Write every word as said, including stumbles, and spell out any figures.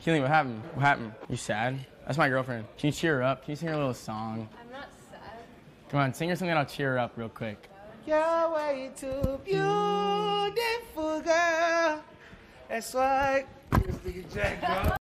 Keely, what happened? What happened? You sad? That's my girlfriend. Can you cheer her up? Can you sing her a little song? I'm not sad. Come on, sing her something that'll cheer her up real quick. You're way too beautiful, girl. That's why.